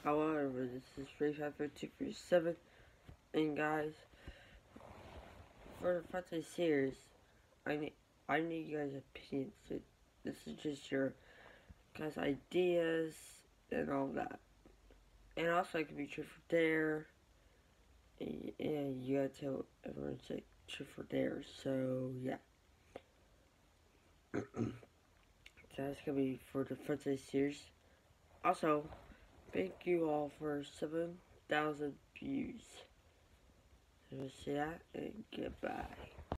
However, this is 35247, and guys, for the Funtime series, I need you guys' opinions. This is just your guys' ideas and all that. And also, it can be truth or dare. And you gotta tell everyone to say truth or dare. So yeah, that's gonna be for the Funtime series. Also, thank you all for 7,000 views. So see that and goodbye.